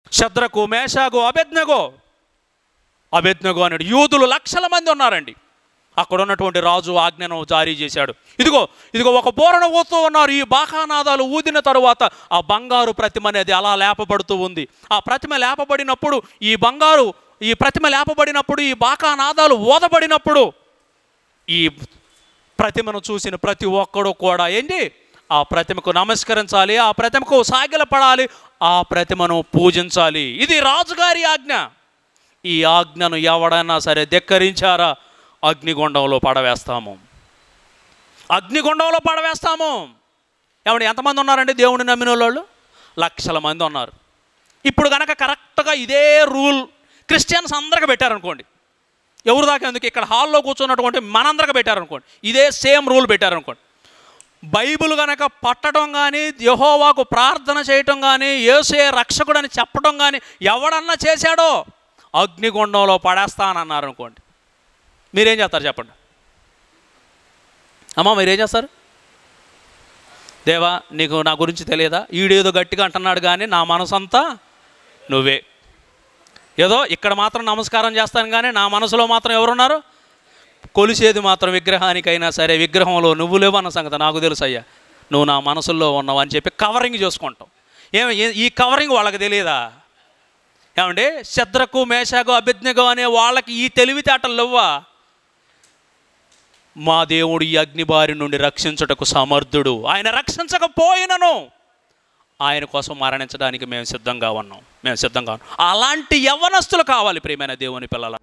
శద్రకు, మేషాకు, అబేద్నెగో అన్నాడు. యూదులు లక్షల మంది ఉన్నారండి. అక్కడ ఉన్నటువంటి రాజు ఆజ్ఞను జారీ చేశాడు. ఇదిగో ఒక బోరణ ఊతూ ఉన్నారు. ఈ బాకానాదాలు ఊదిన తరువాత ఆ బంగారు ప్రతిమ అనేది అలా లేపబడుతూ ఉంది. ఆ ప్రతిమ లేపబడినప్పుడు ఈ బాకానాదాలు ఊదబడినప్పుడు ఈ ప్రతిమను చూసిన ప్రతి ఒక్కడు కూడా ఏంటి, ఆ ప్రతిమకు నమస్కరించాలి, ఆ ప్రతిమకు సాగిలపడాలి, ఆ ప్రతిమను పూజించాలి. ఇది రాజుగారి ఆజ్ఞ. ఈ ఆజ్ఞను ఎవడైనా సరే ధిక్కరించారా, అగ్నిగుండంలో పడవేస్తాము. ఏమంటే ఎంతమంది ఉన్నారండి దేవుని నమ్మిన వాళ్ళు? లక్షల మంది ఉన్నారు. ఇప్పుడు కనుక కరెక్ట్గా ఇదే రూల్ క్రిస్టియన్స్ అందరికి పెట్టారనుకోండి, ఎవరు దాకా ఎందుకు, ఇక్కడ హాల్లో కూర్చున్నటువంటి మనందరికి పెట్టారనుకోండి, ఇదే సేమ్ రూల్ పెట్టారనుకోండి, బైబిల్ కనుక పట్టడం కానీ, యెహోవాకు ప్రార్థన చేయటం కానీ, యేసే రక్షకుడు అని చెప్పడం కానీ ఎవడన్నా చేశాడో అగ్నిగుండంలో పడేస్తానన్నారు అనుకోండి, మీరేం చేస్తారు చెప్పండి? అమ్మా మీరేం చేస్తారు? దేవా నీకు నా గురించి తెలియదా, ఈడేదో గట్టిగా అంటున్నాడు కానీ నా మనసంతా నువ్వే, ఏదో ఇక్కడ మాత్రం నమస్కారం చేస్తాను కానీ నా మనసులో మాత్రం ఎవరున్నారు? కొలిసేది మాత్రం విగ్రహానికైనా సరే విగ్రహంలో నువ్వు లేవు అన్న సంగతి నాకు తెలుసు అయ్యా, నువ్వు నా మనసుల్లో ఉన్నావు అని చెప్పి కవరింగ్ చేసుకుంటాం. ఈ కవరింగ్ వాళ్ళకి తెలియదా? ఏమండి, శద్రకు, మేషాకు, అబేద్నెగో అనే వాళ్ళకి ఈ తెలివితేటలు లేవా? మా దేవుడు ఈ అగ్నిబారి నుండి రక్షించుటకు సమర్థుడు, ఆయన రక్షించకపోయినను ఆయన కోసం మరణించడానికి మేము సిద్ధంగా ఉన్నాం. అలాంటి యవ్వనస్తులు కావాలి ప్రియమైన దేవుని పిల్లల.